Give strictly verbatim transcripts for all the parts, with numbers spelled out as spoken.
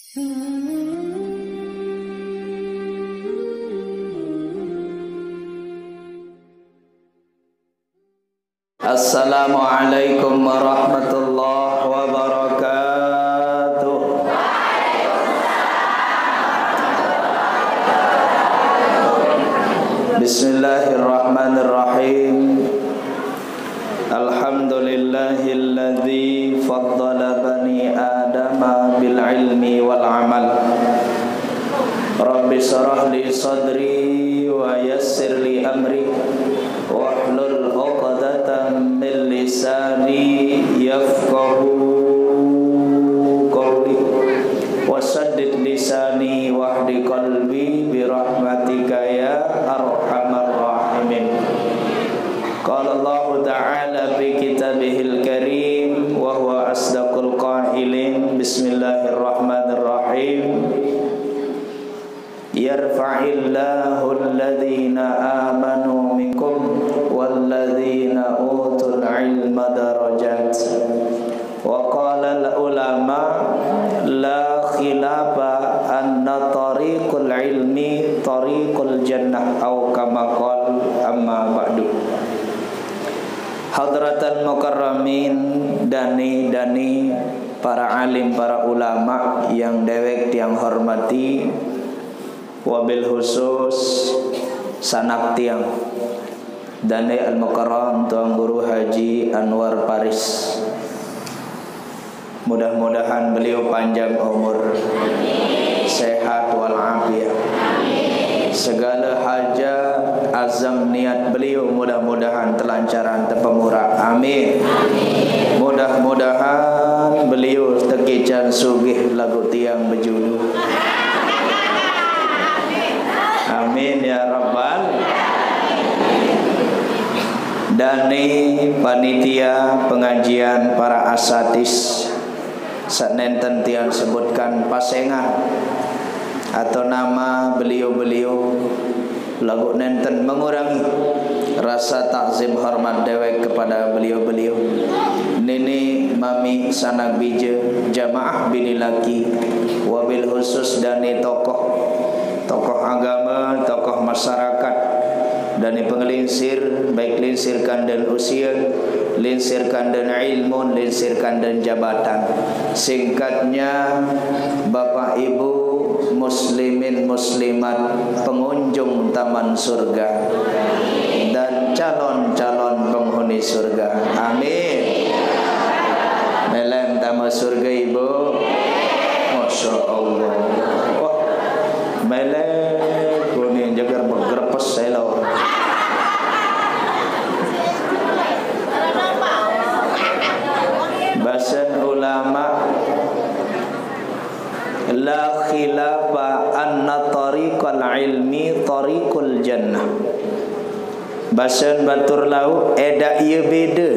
Assalamualaikum warahmatullahi wabarakatuh. Bismillahirrahmanirrahim. Alhamdulillahilladzi faddala bani adama bil ilmi wal amal. Rabbi shrah li sadri wa yassir li amri wahlul 'uqdatam min lisani yafqahu qawli wasaddid lisani wahdi qalbi bi rahmatika ya arhamar rahimin. Qala Allah ta'ala fi kitabihil karim wa huwa asdaqul qailin. Bismillahirrahmanirrahim. Yarfa'illahu alladhina amanu minkum walladhina utul ilma darajat. Wa qala al-ulama la khilafa anna tariqul ilmi tariqul jannah aw kama qala amma ba'du. Hadratan mukarramin, dani-dani para alim, para ulama yang dewek tiang hormati, wabil khusus sanak tiang dani al-mukarram Tuan Guru Haji Anwar Paris. Mudah-mudahan beliau panjang umur, sehat walafiat. Segala hajat, azam, niat beliau mudah-mudahan terlancaran, terpemurah. Amin. Mudah-mudahan beliau tekican sugih lagu tiang berjulu. Amin ya rabbal. Dani panitia pengajian para asatis sanenten tiang sebutkan pasengan atau nama beliau-beliau lagu nenten mengurangi rasa takzim hormat dewek kepada beliau-beliau. Nini mami sanak bija jamaah bini laki, wabil khusus dani tokoh tokoh agama, tokoh masyarakat, dani pengelinsir, baik linsirkan dan usia, linsirkan dan ilmu, linsirkan dan jabatan. Singkatnya, Bapak Ibu muslimin muslimat, pengunjung taman surga dan calon-calon penghuni surga. Amin. Melem taman surga Ibu. Masya Allah. Wah, melek kuning jagar bergerpes saya lah. Bahasan ulama, la khilafa anna tariqal ilmi tariqul jannah. Bahasan batur lau edak ia beda,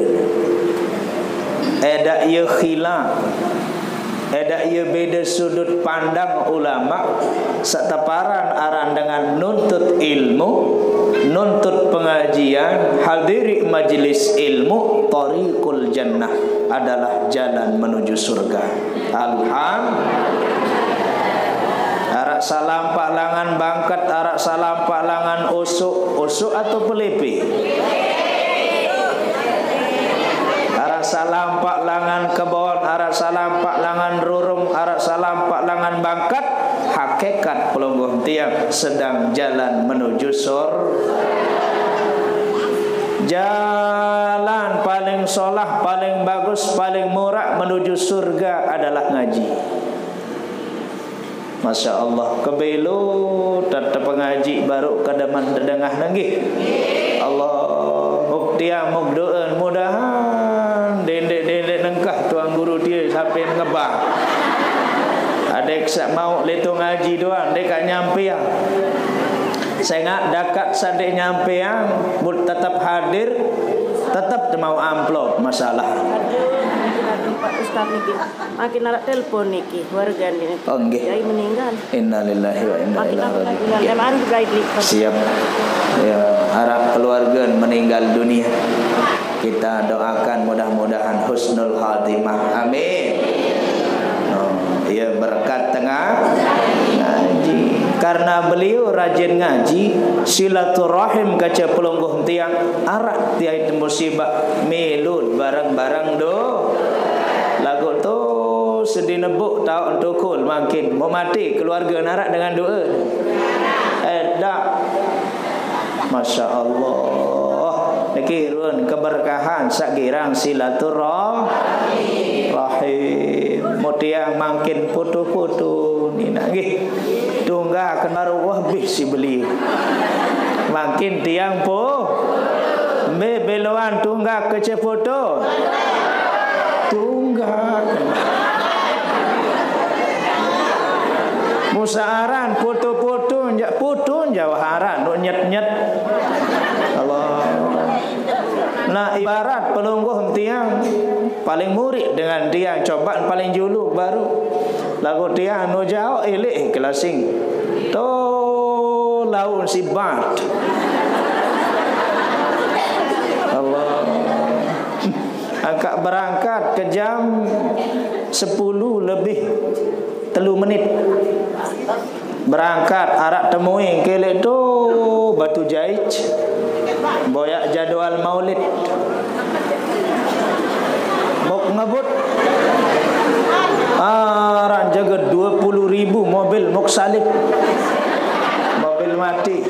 edak ia khilaf, edak ia beda sudut pandang ulama setaparan aran dengan nuntut ilmu, nuntut pengajian, hadiri majlis ilmu. Tariqul jannah adalah jalan menuju surga. Alhamdulillah. Arak salam palangan bangkat, arak salam palangan usuk, usuk atau pelipi. Arak salam palangan kebon, arak salam palangan rurung, arak salam palangan bangkat. Hakikat pelungguh tiang sedang jalan menuju surga. Jalan paling solah, paling bagus, paling murah menuju surga adalah ngaji. Masya Allah, kebelu tetap pengaji baru kedeman dedengah nangih. Allah muktia mukdoen mudahan dendek-dendek nengkah tuan guru dia sampai ngebah. Adek sak mau leto ngaji doang, dek tak nyampe yang. Saya ngak dekat sadek nyampe yang, but tetap hadir, tetap mau amplop masalah. Pak Ustaz niki makin arak telepon niki warga niki. Oh nggih. Yai meninggal. Innalillahi wa inna ilaihi raji'un. Siap. Ya, harap keluarga meninggal dunia. Kita doakan mudah-mudahan husnul khatimah. Amin. Oh, ya berkat tengah ngaji. Karena beliau rajin ngaji, silaturahim kaca pelungguh tiang, arak tiai musibah, melut barang-barang do. Lagu tu sedih nebuk tahu tukul makin mau mati keluarga narak dengan doa. Eh dak. Masya Allah. Niki run keberkahan sakirang silaturahim. Rahim. Mutiang makin putu-putu ni nagih. Tungga kenaru wah bisi beli. Makin tiang po. Be beloan tungga kece foto. Tungga. Musaaran foto-foto njak foto jawaharan nu nyet-nyet. Allah. Nah ibarat pelungguh tiang paling murid dengan tiang cobaan paling juluk baru lagu tiang nu jauh elek kelasing to laun sibat. Allah. Angkat berangkat ke jam sepuluh lebih telu menit. Berangkat arak temui kelek tu Batu Jaij. Boyak jadual maulid. Mok ngebut. Arak jaga dua puluh ribu mobil mok salib. Mobil mati.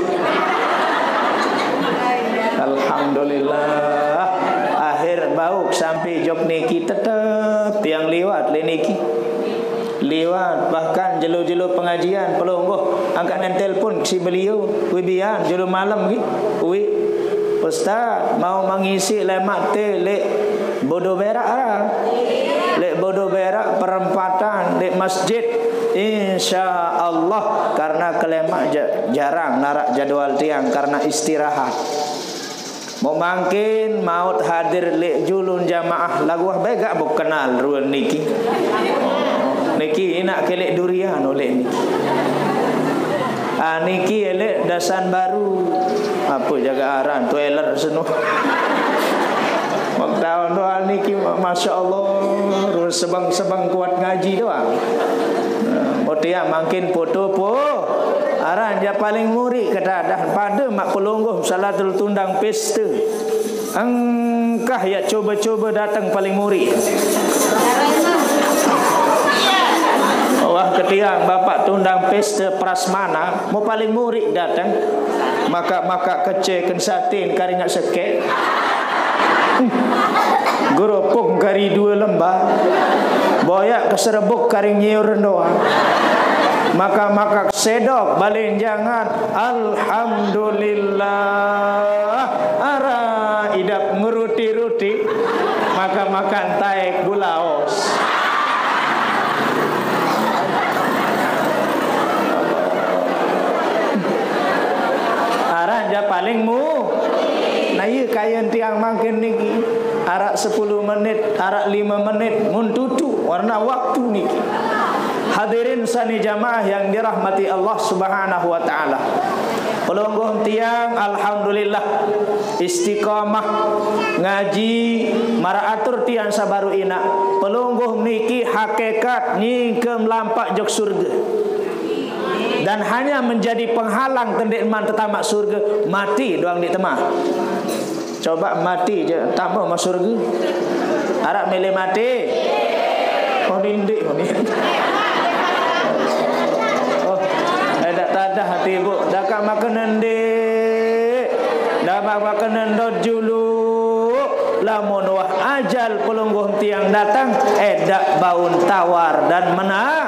Alhamdulillah. Akhir bau sampai jok niki tetap yang lewat le niki. Lewat bahkan jelu-jelu pengajian pelungguh angkat dan telefon si beliau wibian jelu malam gitu. Wi ustaz mau mengisi lemak te le bodoh berak ah. Le bodoh berak perempatan le masjid insyaallah karena kelemak jarang narak jadual tiang karena istirahat. Mau mungkin maut hadir le julun jamaah lagu baik gak bu kenal ruan niki. Niki nak kelek durian oleh niki. Ah niki elek dasan baru. Apa jaga aran toiler senuh. Waktu tahun doa niki masya-Allah sebang-sebang kuat ngaji doang. Motia makin foto po. Aran dia paling murid kata dah pada mak pelungguh salatul tundang pesta. Engkah ya coba-coba datang paling murid. Wah ketiang bapak tundang pesta prasmana mau paling murid datang maka-maka kece kensatin karingat seket geropok kari dua lembah boyak keserebuk karing nyiur doa maka-maka sedok balen jangan alhamdulillah ara idap ngeruti-ruti maka makan taek gulaos. Aja paling mu nah iya kayan tiang makin niki arak sepuluh menit arak lima menit mun tutu warna waktu niki. Hadirin sani jamaah yang dirahmati Allah Subhanahu wa taala. Pelungguh tiang alhamdulillah istiqamah ngaji maraatur tiang sabaru ina. Pelungguh niki hakikat nyingkem lampak jok surga. Dan hanya menjadi penghalang tendek man tetamak surga mati doang di temah. Coba mati je tambah masuk surga. Harap milih mati. Oh dindik oh ni. Oh, ada tadah hati ibu. Dah kak makan ndik. Dah makan ndot julu. Lamun wah ajal pelungguh tiang datang edak baun tawar dan menang.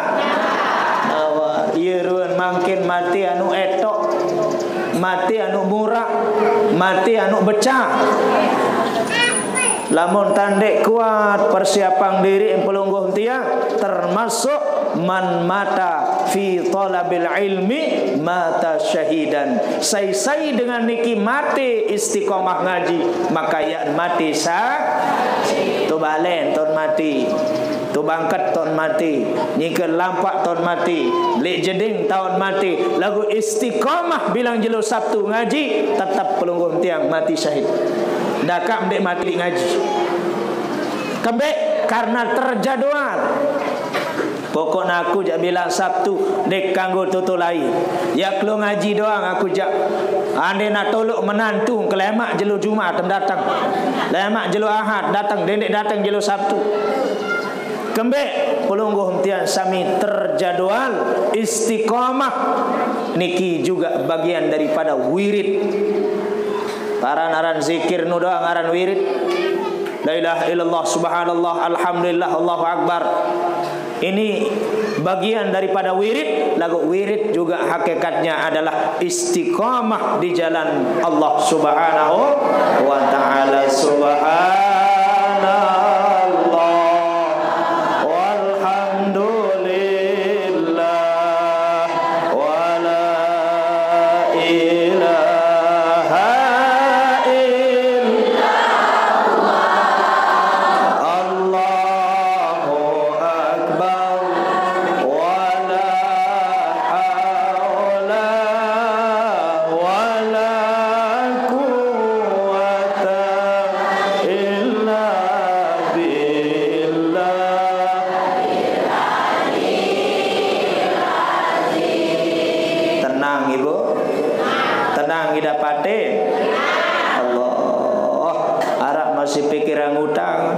Yeruan makin mati anu etok, mati anu murah, mati anu becah. Lamun tandek kuat persiapan diri pelungguh tiang termasuk man mata fi talabil ilmi mata syahidan. Sai-sai dengan niki mati istiqomah ngaji maka ya mati sa tu balen ton mati. Tu bangkat tahun mati, nyingker lampak tahun mati, lek jeding tahun mati, lagu istiqamah bilang jelo Sabtu ngaji, tetap pelungguh tiang mati syahid. Dakak mdek mati ngaji. Kembek karena terjadwal. Pokoknya aku jak bilang Sabtu dek kanggo tutu lain. Ya kelo ngaji doang aku jak. Ande nak tolok menantu kelemak jelo Jumat datang. Lemak jelo Ahad datang, dendek datang jelo Sabtu. Kembek pelungguh hentian sami terjadwal istiqamah. Niki juga bagian daripada wirid. Aran-aran zikir nu doang aran wirid. La ilaha illallah subhanallah alhamdulillah Allahu akbar. Ini bagian daripada wirid. Lagu wirid juga hakikatnya adalah istiqamah di jalan Allah Subhanahu wa taala. Subhanallah walhamdulillah wala ilaha masih pikiran utang.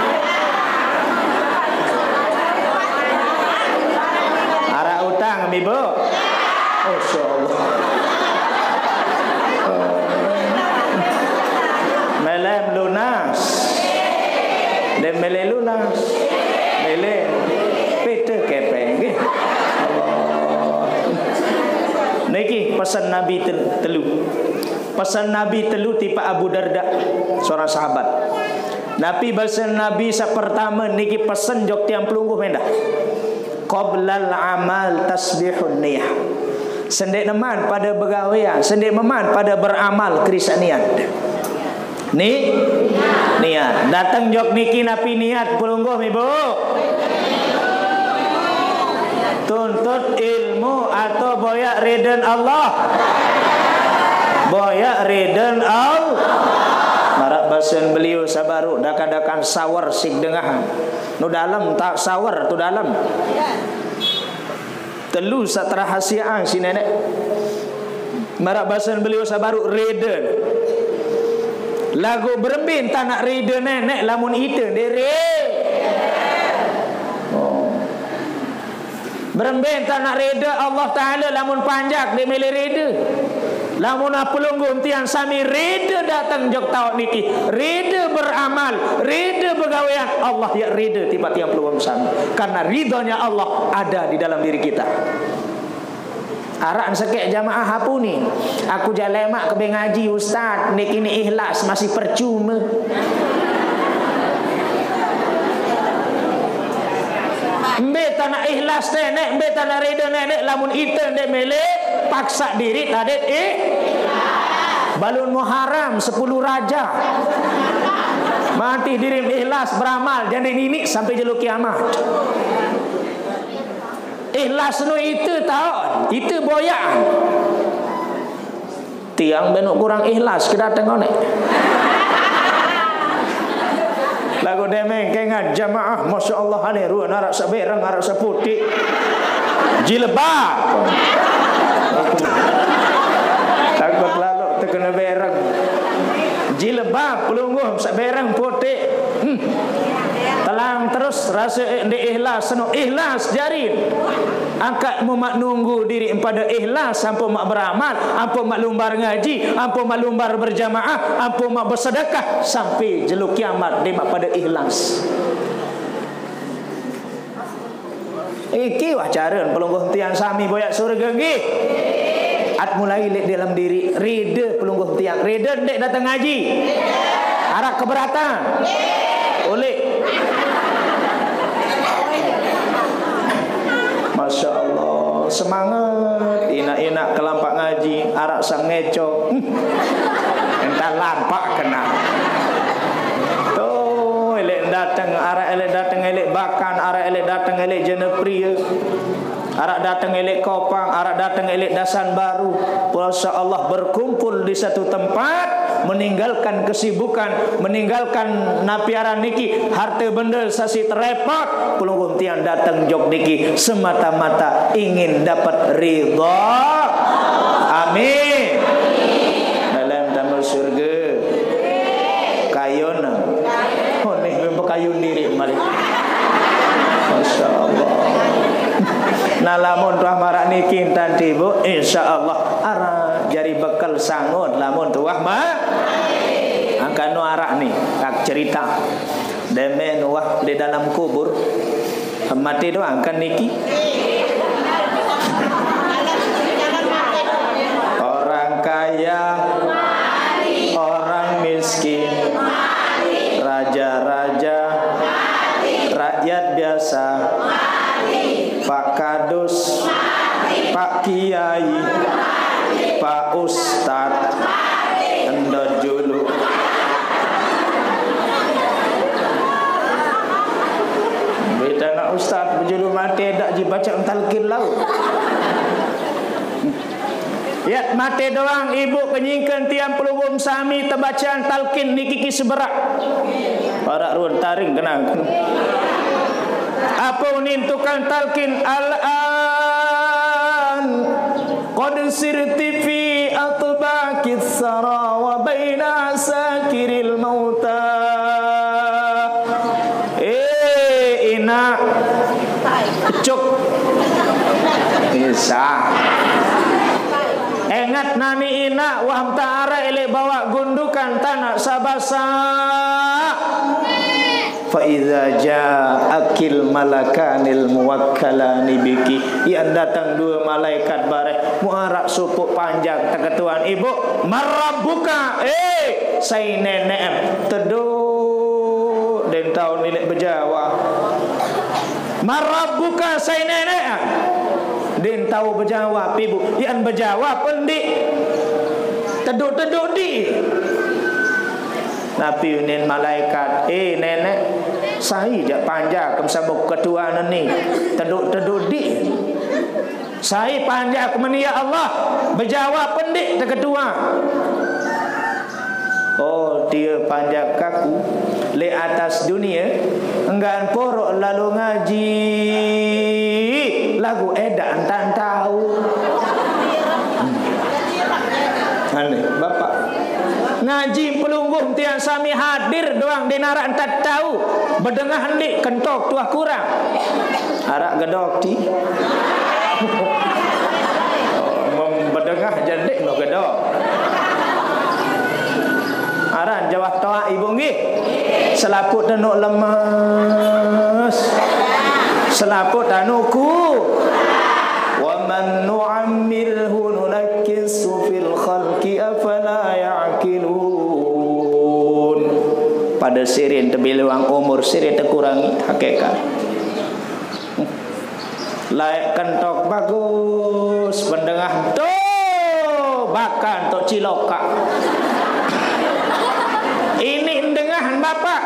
Arah utang, Ibu. Masya Allah. Melem lunas. Dan mele lunas. Mele pete kepeng. Allah. Niki pesan Nabi telu. Pesan Nabi telu tipe Abu Darda, seorang sahabat. Nabi pesan Nabi sa pertama niki pesan jok tiang pelungguh mendah. Qoblal amal tasbihun niyah. Sendek neman pada begawean, sendek meman pada beramal krisan niat. Ni niat. Datang jok niki napi niat pelungguh Ibu. Tuntut ilmu atau boyak ridhan Allah. Boya ridhan Allah. Marak basen beliau sabaru dakan-dakan sawar sik dengahan. Nu dalam tak sawar tu dalam. Telu sat rahasiaan si nenek. Marak basen beliau sabaru ridhan. Lagu berembin tak nak ridhan nenek lamun ite dere. Oh. Berembin tak nak ridha Allah Taala lamun panjak dia milih ridha. Lamun apulungguh tiang sami reda datang jok tawak niki, reda beramal, reda begawean, Allah ya reda tiba tiang pelungguh sami. Karena ridhonya Allah ada di dalam diri kita. Arak sekek jamaah hapu ni. Aku jalemak ke ngaji ustaz, niki ni ikhlas masih percuma. Mbe tanah ikhlas nenek, mbe tanah reda nenek, lamun ite ndek mele paksa diri tadet eh balun Muharram sepuluh raja mati diri ikhlas beramal jadi ini sampai jelu kiamat. Ikhlas nu itu tahu itu boyaan tiang benuk kurang ikhlas kita tengok nek lagu demeng kengat jamaah masya Allah ane ruan arak seberang arak seputih jilbab takut lalu terkena berang jilbab pelungguh seberang putih hmm. Telang terus rasa di ikhlas seno ikhlas jarin angkat mak nunggu diri pada ikhlas ampo mak beramal ampo mak lumbar ngaji ampo mak lumbar berjamaah ampo mak bersedekah sampai jeluk kiamat dia mak pada ikhlas. Iki wah cara pelungguh tiang sami boyak surga nggih. At mulai dalam diri reda pelungguh tiang reda dek datang ngaji. Arak keberatan. Oleh Masya Allah semangat inak-inak kelampak ngaji arak sang ngeco entah lampak kena tuh lek datang, arah elek datang elek Bakan, arah elek datang elek Jenepria, arah datang elek Kopang, arah datang elek Dasan Baru. Masya Allah, berkumpul di satu tempat, meninggalkan kesibukan, meninggalkan napiaran niki, harta benda sasi terepot, pelunggung tiang datang jog niki semata-mata ingin dapat ridha. Amin. Dalam tamu surga kayun, oh nih memang kayun diri malik. Masya Allah. Nalamun tuah marak niki tadi bu, insya Allah arah jari bekal sangut. Lamun tuah mah akan nuarak nih kak cerita demen wah di dalam kubur mati doang kan niki. Orang kaya, orang miskin, raja-raja, rakyat biasa, Pak Kadus, Pak Kiai, Pak Ustad, endot julu. Beda nak Ustad berjulu mati tak dibaca talqin laut. Ya mati doang ibu kenyingkan tiang pelubum sami terbacaan talqin niki seberak. Para ruan taring kenang. Apa unin tukang talqin al-an qad sirti fi atbaqis sara wa baina sakiril mauta. Eh ina cuk bisa engat nani ina waham ta'ara ele bawa gundukan tanah sabasa. Fa iza ja'akil malakanil muwakkalani biki, yang datang dua malaikat bareh muarak supuk panjang teketuan ibu marabuka eh say nenek teduh dan tahun ini berjawa marabuka say nenek dan tahu berjawab ibu yang berjawab pendik teduh-teduh di Nabi unin malaikat, eh nenek, saya jak panjang kemsabuk ketua ni, teduk-teduk di. Saya panjang kemania Allah, berjawab pendik terketua. Oh dia panjang kaku, le atas dunia, enggan porok lalu ngaji, lagu edan tak tahu. Aneh, bapak. Ngaji pelunggung tiang sami hadir doang dinarak tak tahu berdengah hendik kentok tuah kurang arak gedok ti berdengah jendek lo gedok aran jawab toa ibu nggih selaput danuk lemas selaput danuku wa man nu'ammirhu nunakkisu fil khalqi afala ya'qilun. Pada sirin terbilang umur sirin terkurangi hakikat. Layak kentok bagus pendengah tu bahkan tok ciloka. Ini dengahan bapak.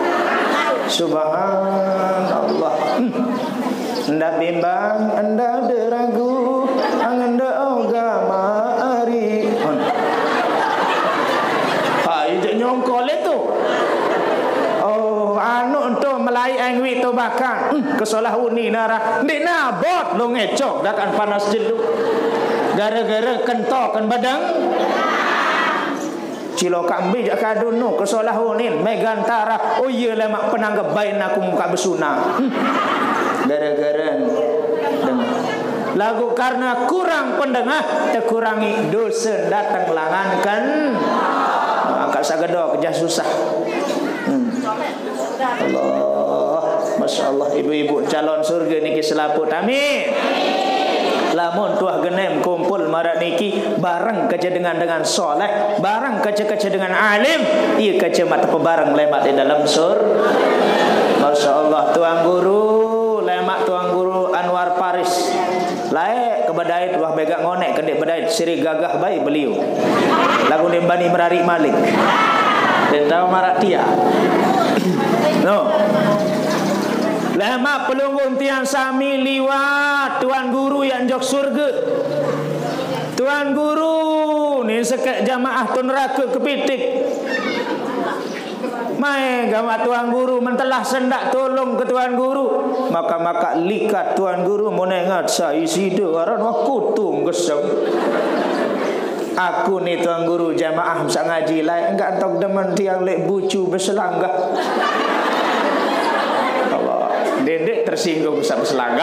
Subhanallah. Hmm. Anda bimbang, anda deragu, anda agama ari. Ha, itu nyongkol itu. Oh, anu untuk melai angwi tu bahkan hmm, kesolah uni nara. Di nabot lo ngecok dakan panas jelu. Gara-gara kentokan badang. Cilo kambi jak kadun no kesolah unin megantara. Oh iya lah mak penanggap bain aku muka besuna. Hmm. Gara-gara dengar lagu karena kurang pendengar terkurangi dosa datang langankan angkat sagedok kerja susah. hmm. Allah, Masya Allah, ibu-ibu calon surga niki selaput amin. Lamun tuah genem kumpul marak niki bareng kerja dengan dengan soleh, bareng kerja-kerja dengan alim, iya kerja mata pebareng lemat di dalam sur. Masya Allah, tuang guru lemak tuang guru Anwar Paris lae kebadait wah begak ngonek kendek badait siri gagah baik beliau lagu dembani merari malik dan tahu marak dia No. Lama pelunggung tiang sami liwat tuan guru yang jok surga. Tuan guru ni sekat jamaah tu neraka kepitik. Mai gama tuan guru mentelah sendak tolong ke tuan guru. Maka-maka likat tuan guru menengat saya sida aran aku tung gesem. Aku ni tuan guru jamaah masa ngaji lai enggak tok demen tiang lek bucu berselanggah. Allah, dedek tersinggung sama selangga.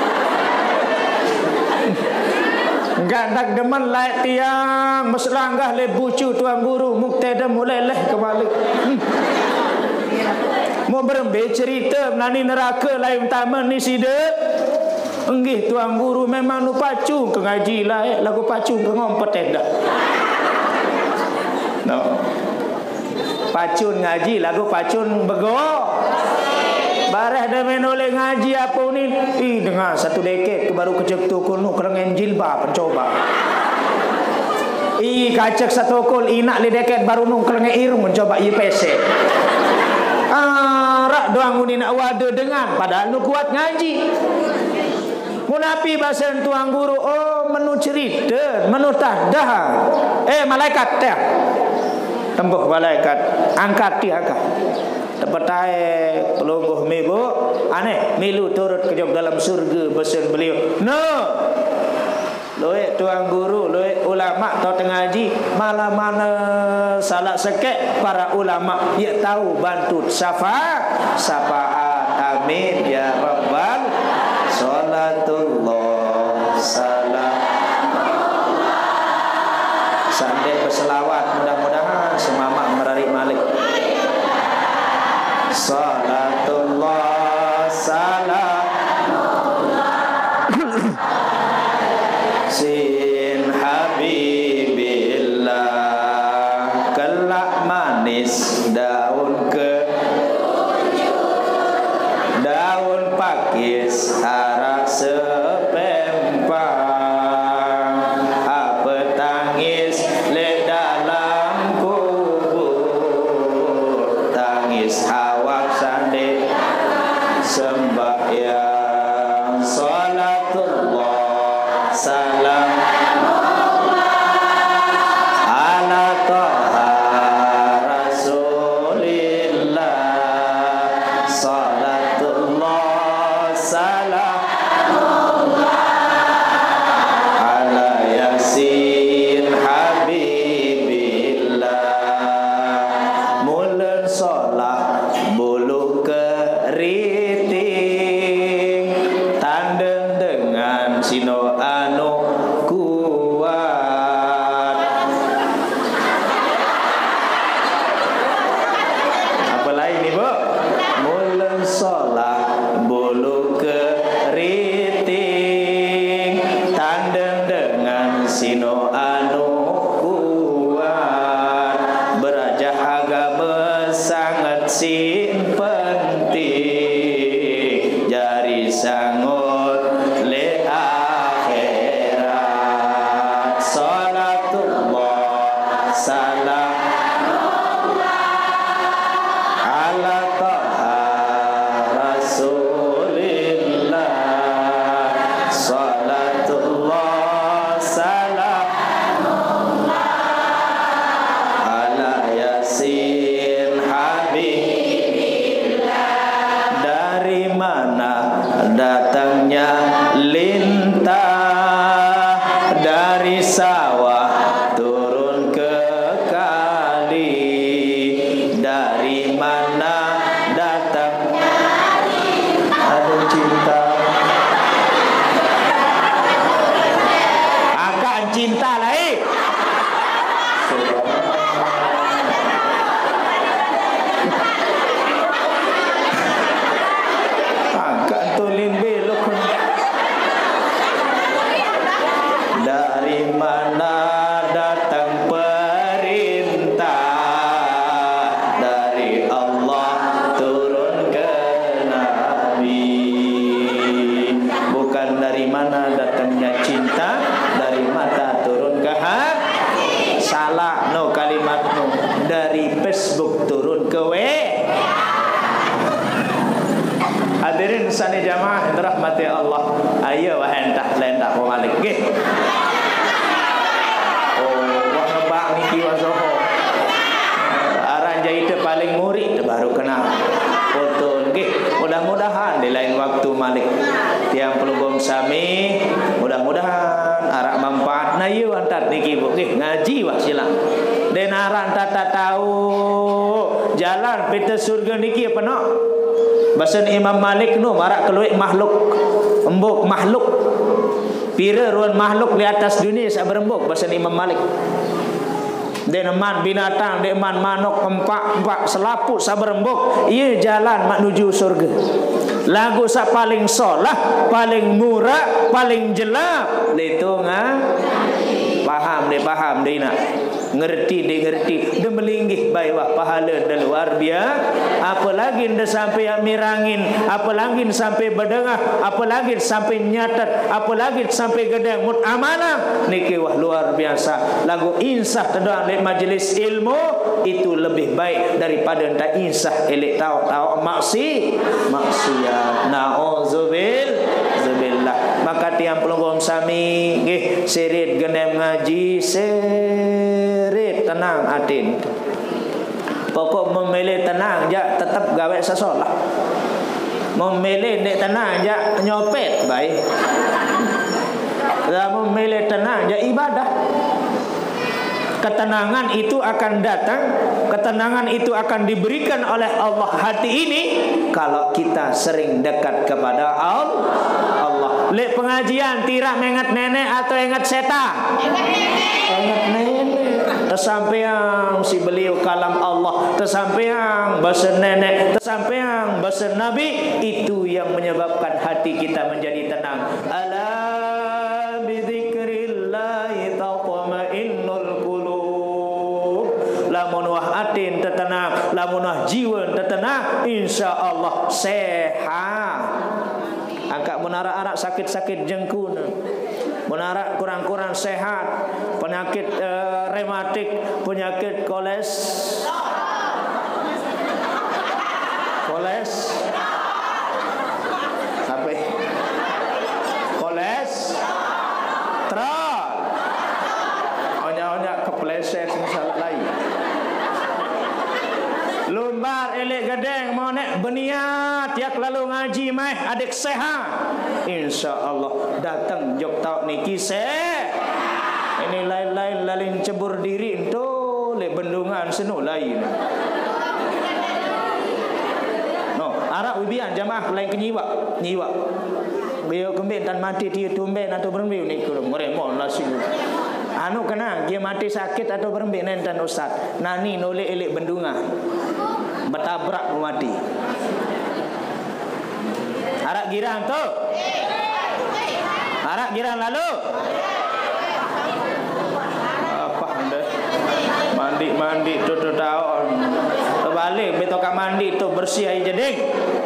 Enggak tak demen lai tiang berselanggah lek bucu tuan guru muktada mulai leh kembali. Hmm. Mau berembe cerita menani neraka lain utama ni sida. Enggih tuan guru memang nu pacu ke ngaji lah, lagu pacu ke ngompet dah. No. Pacun ngaji lagu pacun bego. Barah dah menoleh ngaji apa ni? Ih dengar satu dekade ke baru kecek tu kono kerengen jilbab pencoba. Ih kacek satu kol inak le dekade baru nung kerengen irung mencoba I P C. Ah rak doang ni nak wada dengan padahal nu kuat ngaji. Munapi bahasa tuang guru, oh menu cerita, menu tahdah. Eh malaikat teh. Tembuh malaikat, angkat dia angkat. Tepetai pelungguh mibu, aneh milu turut ke jog dalam surga bahasa beliau. No. Loe tuang guru, loe ulama tau tengah haji, malah mana salah sekek para ulama ya tahu bantu syafaat, syafaat amin ya rabbal salatullah salam. Sampai berselawat mudah-mudahan semamak merarik malik. Salatullah salam. Sin habibillah kelak manis daun ke daun pakis arak sepempang apa tangis le dalam kubur tangis awak sande sembahyang salatullah salam ala taha rasulillah salatullah salam ala yasin habibillah mulen solah bulu keriting tandem dengan sino anu kuat. Apa lain ni bu? Mulen solah bulu keriting tandem dengan sino anu kuat. Berajah agama sangat sin penting jari sangut le akhirat salatullah salam ala taha rasulillah salatullah salam ala yasin habibillah. Dari mana datangnya lintah dari sawah turun ke kali. Dari mana datangnya ada cinta akan cinta lain. Agak tolin belok. Dari mana datang perintah dari Allah turun ke Nabi. Bukan dari mana datangnya cinta, dari mata turun ke hati. Salah no kalimat no. Dari Facebook turun ke W. Ayo wah entah lendak balik nggih. Oh, wah nebak niki wasoho. Aran jahit paling murid baru kenal. Foto nggih. Mudah-mudahan di lain waktu malik tiang pelubung sami, mudah-mudahan arak manfaat na ieu antat niki Bu nggih ngaji wah silang. Den aran tata tahu jalan pita surga niki apa no? Basan Imam Malik nu marak keluik makhluk embuk makhluk pira ruan makhluk di atas dunia saberembuk basan Imam Malik. Deneman binatang, deneman manuk, empak empak selaput saberembuk, ia jalan menuju surga. Lagu sa paling solah, paling murah, paling jelap, itu ngah paham deh paham deh nak. Ngerti dia ngerti dia melinggih baik wah pahala dan luar biasa. Apalagi dia sampai mirangin, apalagi sampai berdengar, apalagi sampai nyatat, apalagi sampai gedang mut amanah niki wah luar biasa. Lagu insah tedang di majlis ilmu itu lebih baik daripada entah insah elik tahu-tahu maksi maksiat. Nauzubil zubillah. Maka tiang pelunggung sami nggih sirit genem ngaji sirit tenang atin. Pokok memilih tenang ja tetap gawe sesolah. Memilih dek tenang ja nyopet baik. Lah memilih tenang ja ibadah. Ketenangan itu akan datang, ketenangan itu akan diberikan oleh Allah hati ini kalau kita sering dekat kepada Allah. Lek pengajian tidak mengat nenek atau ingat setan? Ingat nenek. Tersampeang si beliau kalam Allah, tersampeang bahasa nenek, tersampeang bahasa Nabi, itu yang menyebabkan hati kita menjadi tenang. Ala bidzikrillahi tatma'innul qulub. Lamun wah atin tetenang, lamun wah jiwa tetenang, insyaallah sehat. Angkat menara-arak sakit-sakit jengkun, menara kurang-kurang sehat, penyakit uh, rematik, penyakit koles, koles, sampai koles, trol, onya-onya kepleset misalnya lain. Lumbar elek gedeng mau nek beniat yak lalu ngaji meh adik sehat. Insyaallah datang jok tau niki se. Ini lain-lain lalin cebur diri ento le bendungan senu lain. No, arak ubian jamaah lain kenyiwa, nyiwa. Beliau kembali tan mati dia tumben atau berembi niku meremon lah sini. Anu kena dia mati sakit atau berembi nenten ustaz. Nani nolek elek bendungan. Bertabrak mati. Arak girang tu. Arak girang lalu. Apa anda? Mandi-mandi tu tu tahun. Terbalik betul kat mandi tu bersih air jeding.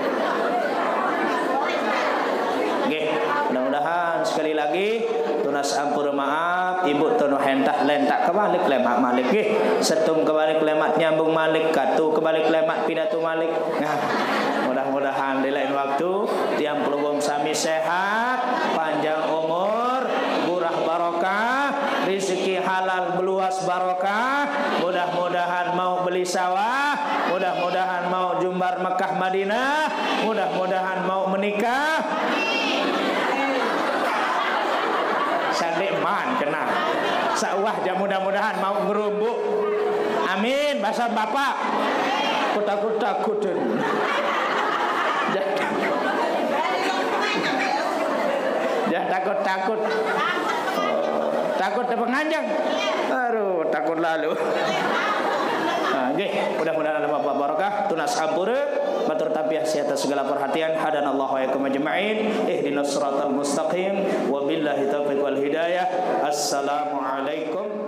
Okey, mudah-mudahan sekali lagi tunas ampura maaf ibu tono hentah lentak kebalik lemak malik nggih. Setung kebalik lemak nyambung malik, katu kebalik lemak pidato malik. Nah, mudah-mudahan di lain waktu tiang pelubung sami sehat, panjang umur, murah barokah, rezeki halal meluas barokah. Mudah-mudahan mau beli sawah, mudah-mudahan mau jumbar Mekah Madinah, mudah-mudahan mau menikah. Sandek man kena. Sawah jam mudah-mudahan mau merumbuk. Amin. Bahasa bapak. Aku takut-takut. Jangan takut-takut. Takut terpenganjang. Aduh, takut lalu. Nggih, mudah-mudahan Allah barokah, tunas ampura, matur tapiah atas segala perhatian. Hadanallahu wa iyyakum ajma'in. Ihdinas siratal mustaqim. Wabillahi taufiq wal hidayah. Assalamualaikum